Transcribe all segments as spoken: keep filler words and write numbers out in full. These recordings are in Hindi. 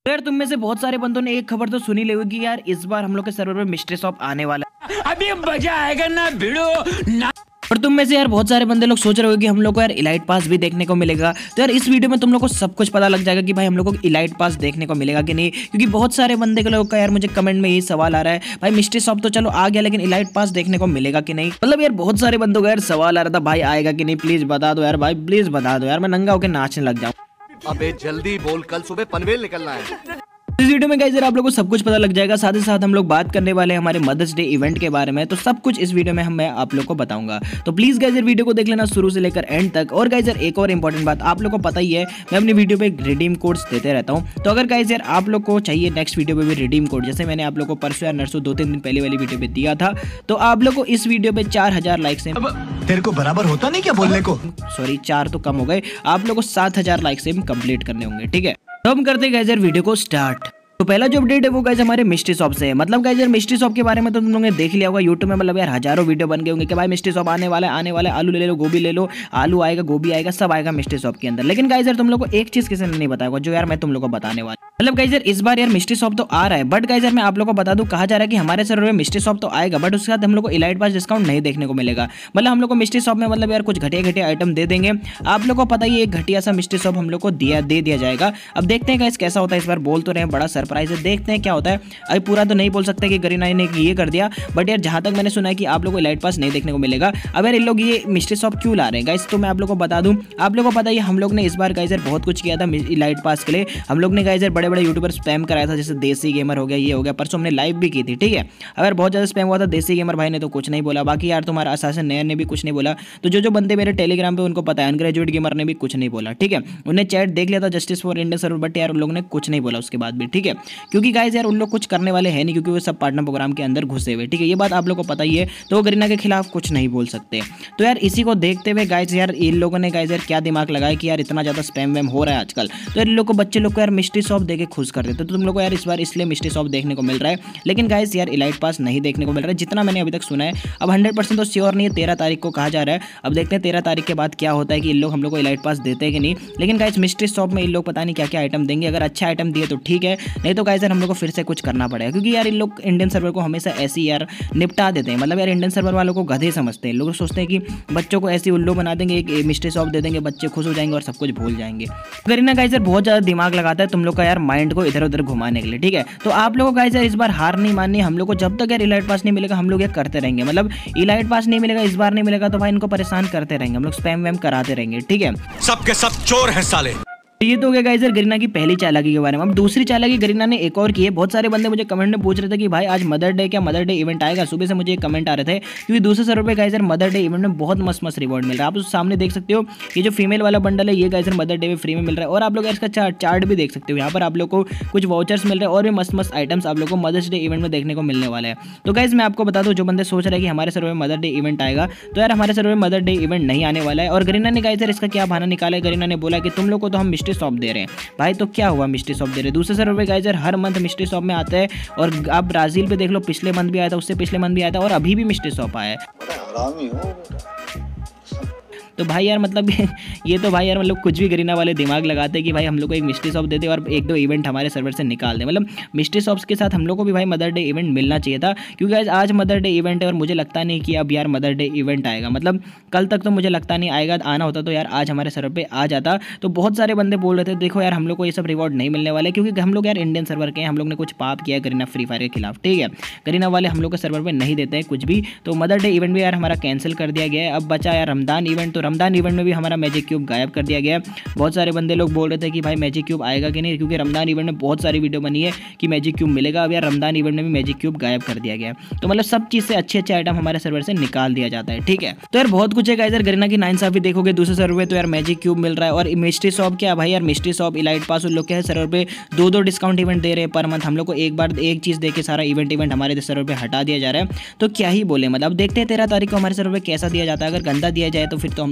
तो यार तुम में से बहुत सारे बंदों ने एक खबर तो सुनी ले होगी यार, इस बार हम लोग के सर्वर पे मिस्ट्री शॉप आने वाला है। अभी मजा आएगा ना भिड़ो ना। और तुम में से यार बहुत सारे बंदे लोग सोच रहे हो कि हम लोग को यार इलाइट पास भी देखने को मिलेगा। तो यार इस वीडियो में तुम लोग को सब कुछ पता लग जाएगा कि भाई हम लोग को इलाइट पास देखने को मिलेगा कि नहीं, क्योंकि बहुत सारे बंदे के लोग का यार मुझे कमेंट में यही सवाल आ रहा है, भाई मिस्ट्री शॉप तो चलो आ गया लेकिन इलाइट पास देखने को मिलेगा कि नहीं। मतलब यार बहुत सारे बंदों का यार सवाल आ रहा था, भाई आएगा कि नहीं, प्लीज बता दो यार भाई, प्लीज बता दो यार, मैं नंगा होकर नाचने लग जाऊँ। अबे जल्दी बोल, कल सुबह पनवेल निकलना है। इस वीडियो में गाइस आप लोगों को सब कुछ पता लग जाएगा, साथ ही साथ हम लोग बात करने वाले हैं हमारे मदर्स डे इवेंट के बारे में। तो सब कुछ इस वीडियो में हम मैं आप लोग को बताऊंगा, तो प्लीज गाइस वीडियो को देख लेना शुरू से लेकर एंड तक। और गाइस एक और इंपॉर्टेंट बात, आप लोग को पता ही है मैं अपनी वीडियो पे रिडीम कोड्स देते रहता हूँ। तो अगर गाइस यार आप लोग को चाहिए नेक्स्ट वीडियो पे भी रिडीम कोड, जैसे मैंने आप लोग को परसों या नरसों दो तीन दिन पहले वाली वीडियो पे दिया था, तो आप लोग को इस वीडियो पे चार हजार लाइक से, तेरे को बराबर होता नहीं क्या बोलने को, सॉरी चार तो कम हो गए, आप लोग को सात हजार लाइक से कंप्लीट करने होंगे। ठीक है, तो हम करते हैं गाइस यार वीडियो को स्टार्ट। तो पहला जो अपडेट है वो गाइस हमारे मिस्ट्री शॉप से है। मतलब गाइस यार मिस्ट्री शॉप के बारे में तो तुम लोगों ने देख लिया होगा यूट्यूब में, मतलब यार हजारों वीडियो बन गए होंगे कि भाई मिस्ट्री शॉप आने वाला है, आने वाला है, आलू ले लो, गोभी ले लो, आलू आएगा, गोभी आएगा, सब आएगा मिस्ट्री शॉप के अंदर। लेकिन गाइस यार तुम लोग को एक चीज किसी ने नहीं बताया होगा जो यार मैं तुम लोग को बताने वाला। मतलब गाइस यार इस बार यार मिस्ट्री शॉप तो आ रहा है, बट गाइस यार मैं आप लोग को बता दूं, कहा जा रहा है कि हमारे सर्वर में मिस्ट्री शॉप तो आएगा बट उसके साथ हम लोग को इलाइट पास डिस्काउंट नहीं देखने को मिलेगा। मतलब हम लोग को मिस्ट्री शॉप में मतलब यार कुछ घटिया घटिया आइटम दे देंगे। आप लोग को पता ही एक घटिया सा मिस्ट्री शॉप हम लोग को दिया दे दिया जाएगा। अब देखते हैं गाइस कैसा होता है, इस बार बोल तो रहे हैं बड़ा सरप्राइज है, देखते हैं क्या होता है। अभी पूरा तो नहीं बोल सकते कि गरीना ने ये कर दिया, बट यार जहां तक मैंने सुना है कि आप लोग को इलाइट पास नहीं देखने को मिलेगा। अब यार इन लोग ये मिस्ट्री शॉप क्यों ला रहे हैं गाइस, तो मैं आप लोग को बता दूं, आप लोग को पता है हम लोग ने इस बार गाइस यार बहुत कुछ किया था इलाइट पास के लिए। हम लोग ने गाइस यार बड़े बड़े यूट्यूबर स्पैम कराया था, जैसे देसी गेमर हो गया, ये हो गया, परसों हमने लाइव भी की थी। ठीक है, अगर बहुत ज़्यादा स्पैम हुआ था, देसी गेमर भाई ने तो कुछ नहीं बोला, बाकी यार तुम्हारा असासन नयर ने भी कुछ नहीं बोला। तो जो जो बंदे मेरे टेलीग्राम पे उनको पता है, अनग्रेजुएट गेमर ने भी कुछ नहीं बोला। ठीक है, उन्हें चैट देख लिया था justice for Indian server, but यार उन लोगों ने कुछ नहीं बोला उसके बाद भी। ठीक है, क्योंकि गाइस यार उन लोग कुछ करने वाले हैं नहीं, क्योंकि वो सब पार्टनर प्रोग्राम के अंदर घुसे हुए। ठीक है, ये बात आप लोग को पता ही है, तो वो गरीना के खिलाफ कुछ नहीं बोल सकते। तो यार इसी को देखते हुए गाइस यार इन लोगों ने गाइस यार क्या दिमाग लगाया कि यार इतना ज़्यादा स्पैम वैम हो रहा है आजकल, तो इन लोग को बच्चे लोग को यार मिस्ट्री शॉप देके खुश कर देते। तो तुम लोग को यार इस बार इसलिए मिस्ट्री शॉप देखने को मिल रहा है, लेकिन गाइस यार इलाइट पास नहीं देखने को मिल रहा है जितना मैंने अभी तक सुना है। अब हंड्रेड परसेंट तो श्योर नहीं है, तेरह तारीख को कहा जा रहा है। अब देखते हैं तेरह तारीख के बाद क्या होता है कि इन लोग हम लोग को इलाइट पास देते हैं कि नहीं। लेकिन गाइस मिस्ट्री शॉप में इन लोग पता नहीं क्या क्या आइटम देंगे, अगर अच्छा आइटम दिए तो ठीक है, नहीं तो गाइस यार हम लोग को फिर से कुछ करना पड़ेगा, क्योंकि यार इन लोग इंडियन सर्वर को हमेशा ऐसे यार निपटा देते हैं। मतलब यार इंडियन सर्वर वालों को गधे समझते हैं, लोग सोचते हैं कि बच्चों को ऐसी उल्लू बना देंगे, एक मिस्ट्री शॉप दे देंगे, बच्चे खुश हो जाएंगे और सब कुछ भूल जाएंगे। गरीना गाइस यार बहुत ज़्यादा दिमाग लगाता है तुम लोग का यार माइंड को इधर उधर घुमाने के लिए। ठीक है, तो आप लोगों को गाइस यार इस बार हार नहीं माननी, हम लोग को जब तक यार इलाइट पास नहीं मिलेगा हम लोग ये करते रहेंगे। मतलब इलाइट पास नहीं मिलेगा, इस बार नहीं मिलेगा तो भाई इनको परेशान करते रहेंगे, हम लोग स्पैम वैम कराते रहेंगे। ठीक है, सबके सब चोर हैं साले। ये तो हो गया गाइस यार गरीना की पहली चालाकी के बारे में। अब दूसरी चालाकी गरीना ने एक और की है। बहुत सारे बंदे मुझे कमेंट में पूछ रहे थे कि भाई आज मदर डे क्या मदर डे इवेंट आएगा, सुबह से मुझे एक कमेंट आ रहे थे, क्योंकि दूसरे सर्वर पे गाइस यार मदर डे इवेंट में बहुत मस्त मस्त रिवॉर्ड मिल रहा है। आप उस सामने देख सकते हो, ये जो फीमेल वाला बंडल है ये गाइस यार मदर डे में फ्री में मिल रहा है। और आप लोग इसका चार्ट चार्ट भी देख सकते हो, यहाँ पर आप लोग को कुछ वाउचर्स मिल रहे हैं और भी मस्त मस्त आइटम्स आप लोग को मदर्स डे इवेंट में देखने को मिलने वाला है। तो गाइस मैं आपको बता दूं, जो बंदे सोच रहे हैं कि हमारे सर्वर में मदर डे इवेंट आएगा, तो यार हमारे सर्वर में मदर डे इवेंट नहीं आने वाला है। और गरीना ने गाइस यार इसका क्या बहाना निकाला है, गरीना ने बोला कि तुम लोग को तो हम मिस्ट्री शॉप दे रहे हैं। भाई तो क्या हुआ, मिस्ट्री शॉप दे रहे, दूसरे सर्वर पे गाइस यार हर मंथ मिस्ट्री शॉप में आता है। और आप ब्राजील पे देख लो, पिछले मंथ भी आया था, उससे पिछले मंथ भी आया था, और अभी भी मिस्ट्री शॉप आया है। तो भाई यार मतलब ये तो भाई यार मतलब कुछ भी गरीना वाले दिमाग लगाते हैं कि भाई हम लोग को एक मिस्ट्री शॉप देते और एक दो इवेंट हमारे सर्वर से निकाल दें। मतलब मिस्ट्री शॉप्स के साथ हम लोग को भी भाई मदर डे इवेंट मिलना चाहिए था, क्योंकि आज आज मदर डे इवेंट है और मुझे लगता नहीं कि अब यार मदर डे इवेंट आएगा। मतलब कल तक तो मुझे लगता नहीं आएगा, आना होता तो यार आज हमारे सर्वर पर आ जाता। तो बहुत सारे बंदे बोल रहे थे देखो यार हम लोग को ये सब रिवॉर्ड नहीं मिलने वाले, क्योंकि हम लोग यार इंडियन सर्वर के हैं, हम लोग ने कुछ पाप किया है गरीना फ्री फायर के खिलाफ। ठीक है, गरीना वाले हम लोग के सर्वर पर नहीं देते हैं कुछ भी। तो मदर डे इवेंट भी यार हमारा कैंसिल कर दिया गया है। अब बचा यार रमदान इवेंट, तो रमदान इवेंट में भी हमारा मैजिक क्यूब गायब कर दिया गया। बहुत सारे बंदे लोग बोल रहे थे कि भाई मैजिक क्यूब आएगा कि नहीं, क्योंकि रमदान इवेंट में बहुत सारी वीडियो बनी है कि मैजिक क्यूब मिलेगा। अब यार रमदान इवेंट में भी मैजिक क्यूब गायब कर दिया गया। तो मतलब सब चीज़ से अच्छे अच्छे आइटम हमारे सर्वर से निकाल दिया जाता है। ठीक है, तो यार बहुत कुछ है गाइस यार, गरीना की नाइंसाफी देखोगे दूसरे सर्वर पे तो यार मैजिक क्यूब मिल रहा है। और मिस्ट्री शॉप क्या भाई यार, मिस्ट्री शॉप इलाइट पास उन लोग के सर्वर पे दो दो डिस्काउंट इवेंट दे रहे हैं पर मंथ। हम लोग को एक बार एक चीज़ देके सारा इवेंट इवेंट हमारे सर्वर पे हटा दिया जा रहा है। तो क्या ही बोले, मतलब देखते हैं तेरह तारीख को हमारे सर्वर पे कैसा दिया जाता है। अगर गंदा दिया जाए तो फिर तो हम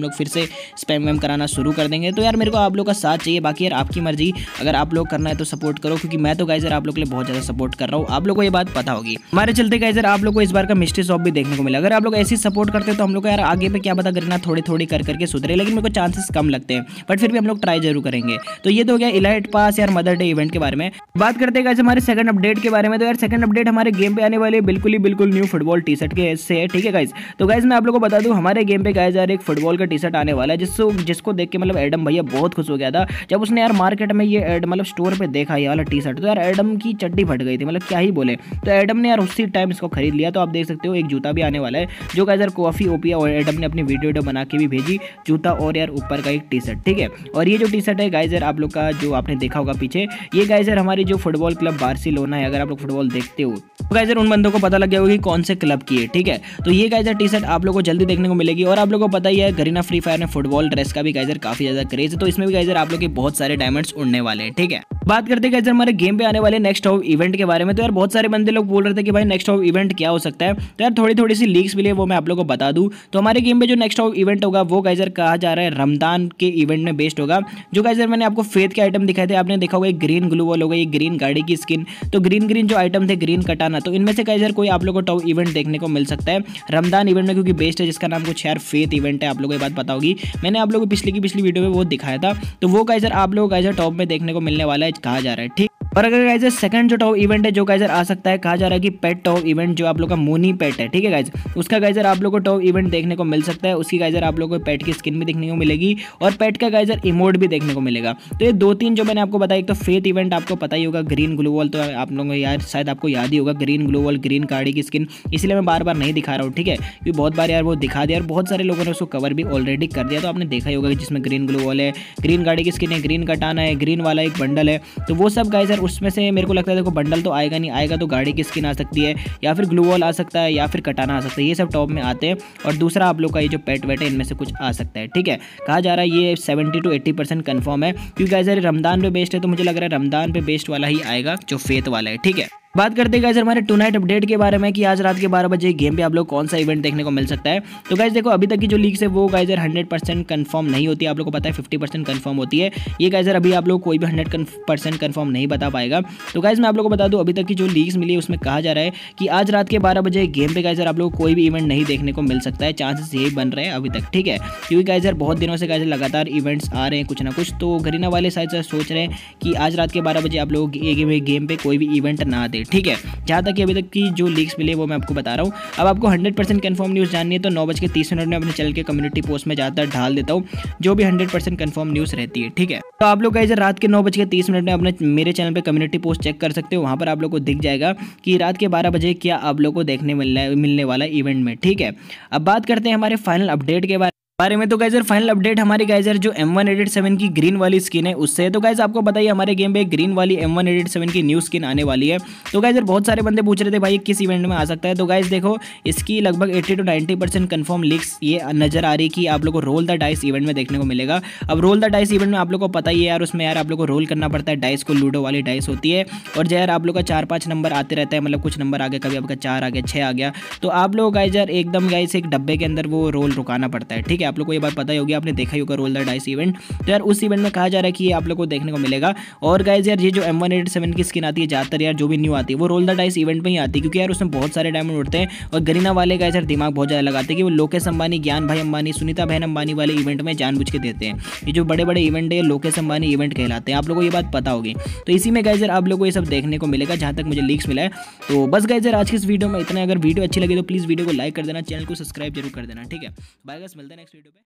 हम लोग फिर से स्पैम वैम कराना शुरू कर देंगे। तो यार मेरे को आप लोग का साथ चाहिए, बाकी यार आपकी मर्जी, अगर आप लोग करना है तो सपोर्ट करो, क्योंकि मैं तो गाइस यार आप लोग के लिए बहुत ज़्यादा सपोर्ट कर रहा हूँ, आप लोग को ये बात पता होगी। हमारे चलते गाइस यार आप लोग को इस बार का मिस्ट्री शॉप भी देखने को मिला। अगर आप लोग ऐसी सपोर्ट करते तो हम लोग को यार आगे पे क्या पता करना थोड़ी थोड़ी कर करके सुधरे, लेकिन मेरे को चांसेस कम लगते हैं, बट फिर भी हम लोग ट्राई जरूर करेंगे। तो ये तो हो गया इलाइट पास यार मदर डे इवेंट के बारे में। बात करते हैं गाइस हमारे सेकंड अपडेट के बारे में। तो यार सेकंड अपडेट हमारे गेम पे आने वाले बिल्कुल ही बिल्कुल न्यू फुटबॉल टी शर्ट के से है, ठीक है गाइस। तो गाइस मैं आप लोगों को बता दूं हमारे गेम पे गाइस यार एक फुटबॉल का टी शर्ट आने वाला है, जिसको जिसको देख के मतलब एडम भैया बहुत खुश हो गया था जब उसने यार मार्केट में ये एड मतलब स्टोर पे देखा ये वाला टी शर्ट। तो यार एडम की चड्डी फट गई थी, मतलब क्या ही बोले। तो एडम ने यार उसी टाइम इसको खरीद लिया। तो आप देख सकते हो एक जूता भी आने वाला है, जो गाइस यार कॉफी ओपिया और एडम ने अपनी वीडियो वीडियो बना के भी भेजी, जूता और यार ऊपर का एक टी शर्ट, ठीक है। और ये जो टी शर्ट है गाइस यार आप लोग का जो आपने देखा होगा पीछे, ये गाइस यार हमारी जो फुटबॉल क्लब बार्सिलोना है, अगर आप लोग फुटबॉल देखते हो तो गाइस यार उन बंदों को पता लग गया होगा कि कौन से क्लब की है, ठीक है। तो ये गाइस यार टी शर्ट आप लोगों को जल्दी देखने को मिलेगी। और आप लोगों को पता ही है गरीना फ्री फायर में फुटबॉल ड्रेस का भी गाइस यार काफी ज्यादा क्रेज है, तो इसमें भी गाइस यार आप लोग के बहुत सारे डायमंड्स उड़ने वाले हैं, ठीक है। बात करते हैं गाइस यार हमारे गेम पे आने वाले नेक्स्ट ऑफ इवेंट के बारे में। तो यार बहुत सारे बंदे लोग बोल रहे थे कि भाई नेक्स्ट ऑफ इवेंट क्या हो सकता है, तो यार थोड़ी थोड़ी सी लीक्स मिली है, वो मैं आप लोगों को बता दूं। तो हमारे गेम में जो नेक्स्ट ऑफ इवेंट होगा वो गाइस यार कहा जा रहा है रमजान के इवेंट में बेस्ड होगा। जो गाइस यार मैंने आपको फेथ के आइटम दिखाए थे, आपने देखा होगा एक ग्रीन ग्लू वॉल होगा, ये ग्रीन गाड़ी की स्किन, तो ग्रीन ग्रीन जो आइटम थे, ग्रीन कटाना, तो इनमें से गाइस यार कोई आप लोगों को टॉप इवेंट देखने को मिल सकता है रमजान इवेंट में, क्योंकि बेस्ट है, जिसका नाम कुछ यार फेथ इवेंट है। आप लोगों को ये बात पता होगी, मैंने आप लोगों को पिछली की पिछली वीडियो में वो दिखाया था। तो वो गाइस यार आप लोगों को गाइस यार टॉप में देखने को मिलने वाला है, कहा जा रहा है, ठीक। और अगर गाइस सेकंड जो टॉप इवेंट है जो गाइस आ सकता है, कहा जा रहा है कि पेट टॉप इवेंट, जो आप लोग का मोनी पेट है, ठीक है गाइस, उसका गाइस आप लोग को टॉप इवेंट देखने को मिल सकता है। उसकी गाइस आप लोग को पेट की स्किन भी देखने को मिलेगी और पेट का गाइस इमोट भी देखने को मिलेगा। तो ये दो तीन जो मैंने आपको बताया, एक तो फेथ इवेंट आपको पता ही होगा, ग्रीन ग्लू वॉल तो आप लोगों को यार शायद आपको याद ही होगा, ग्रीन ग्लू वॉल ग्रीन गाड़ी की स्किन, इसलिए मैं बार बार नहीं दिखा रहा हूँ, ठीक है, क्योंकि बहुत बार यार वो दिखा दिया और बहुत सारे लोगों ने उसको कवर भी ऑलरेडी कर दिया। तो आपने देखा ही होगा कि जिसमें ग्रीन ग्लू वॉल है, ग्रीन गाड़ी की स्किन है, ग्रीन कटाना है, ग्रीन वाला एक बंडल है, तो वो सब गाइस यार उसमें से मेरे को लगता है देखो बंडल तो आएगा नहीं, आएगा तो गाड़ी की स्किन आ सकती है, या फिर ग्लू वॉल आ सकता है, या फिर कटाना आ सकता है, ये सब टॉप में आते हैं। और दूसरा आप लोग का ये जो पेट वेट है, इनमें से कुछ आ सकता है, ठीक है। कहा जा रहा है ये seventy two eighty percent confirm है, क्योंकि गाइस यार रमजान पे बेस्ड है, तो मुझे लग रहा है रमजान पे बेस्ड वाला ही आएगा जो फेथ वाला है, ठीक है। बात करते हैं गाइस हमारे टू नाइट अपडेट के बारे में कि आज रात के बारह बजे गेम पे आप लोग कौन सा इवेंट देखने को मिल सकता है। तो गाइस देखो अभी तक की जो लीक्स है वो गाइस यार हंड्रेड परसेंट कन्फर्म नहीं होती है, आप लोग को पता है फिफ्टी परसेंट कन्फर्म होती है। ये गाइस यार अभी आप लोग कोई भी हंड्रेड परसेंट कन्फर्म नहीं बता पाएगा। तो गाइस मैं आप लोग को बता दूं अभी तक की जो लीक्स मिली है उसमें कहा जा रहा है कि आज रात के बारह बजे गेम पे गाइस यार आप लोग कोई भी इवेंट नहीं देखने को मिल सकता है, चांसेस यही बन रहे हैं अभी तक, ठीक है। क्योंकि गाइस यार बहुत दिनों से गाइस लगातार इवेंट्स आ रहे हैं कुछ ना कुछ, तो गरीना वाले शायद सोच रहे हैं कि आज रात के बारह बजे आप लोग गेम पे कोई भी इवेंट ना दे, ठीक है। तक कि अभी तक की जो लीक्स मिली है वो मैं आपको बता रहा हूँ। अब आपको हंड्रेड परसेंट कन्फर्म न्यूज़ जाननी है तो नौ बज के तीस मिनट में अपने चैनल के कम्युनिटी पोस्ट में ज़्यादातर ढाल देता हूँ जो भी हंड्रेड परसेंट कन्फर्म न्यूज़ रहती है, ठीक है। तो आप लोग गाइस रात के नौ बज के तीस मिनट में अपने मेरे चैनल पे कम्युनिटी पोस्ट चेक कर सकते हो, वहाँ पर आप लोग को दिख जाएगा कि रात के बारह बजे क्या आप लोग को देखने मिलना मिलने वाला इवेंट में, ठीक है। अब बात करते हैं हमारे फाइनल अपडेट के बारे बारे में। तो गाइस यार फाइनल अपडेट हमारी गाइस यार जो एम वन एट सेवन की ग्रीन वाली स्किन है उससे। तो गाइस आपको बताइए हमारे गेम पे ग्रीन वाली एम वन एट सेवन की न्यू स्किन आने वाली है। तो गाइस यार बहुत सारे बंदे पूछ रहे थे भाई किस इवेंट में आ सकता है। तो गाइस देखो इसकी लगभग अस्सी टू नब्बे परसेंट कंफर्म लीक्स ये नजर आ रही कि आप लोग को रोल द डाइस इवेंट में देखने को मिलेगा। अब रोल द डाइस इवेंट में आप लोग को पता ही है यार, उसमें यार आप लोग को रोल करना पड़ता है डाइस को, लूडो वाली डाइस होती है और जो यार आप लोग का चार पाँच नंबर आते रहता है, मतलब कुछ नंबर आ गया, कभी आपका चार आ गया, छः आ गया, तो आप लोग गाइस यार एकदम गाइस एक डब्बे के अंदर वो रोल रुकाना पड़ता है, ठीक है। आप लोग को ये बात पता ही होगी, आपने देखा ही होगा रोल द डाइस इवेंट। तो यार उस इवेंट में कहा जा रहा है कि ये आप लोग को देखने को मिलेगा। और गाइस यार ये जो एम वन एट सेवन की स्किन आती है ज़्यादातर यार जो भी न्यू आती है वो रोल द डाइस इवेंट में ही आती है, क्योंकि यार उसमें बहुत सारे डायमंड उड़ते हैं और गरीना वाले गाइस यार दिमाग बहुत ज़्यादा लगाते हैं कि वो लोकेश अंबानी, ज्ञान भाई अंबानी, सुनीता बहन अंबानी वाले इवेंट में जानबूझ के देते हैं। ये जो बड़े बड़े इवेंट है लोकेश अंबानी इवेंट कहलाते हैं, आप लोगों को ये बात पता होगी। तो इसी में गाइस यार आप लोगों को ये सब देखने को मिलेगा जहाँ तक मुझे लीक्स मिला है। तो बस गाइस यार आज की इस वीडियो में इतना। अगर वीडियो अच्छी लगी तो प्लीज़ वीडियो को लाइक कर देना, चैनल को सब्सक्राइब जरूर कर देना, ठीक है। बाय गाइस, मिलते हैं नेक्स्ट वीडियो पे।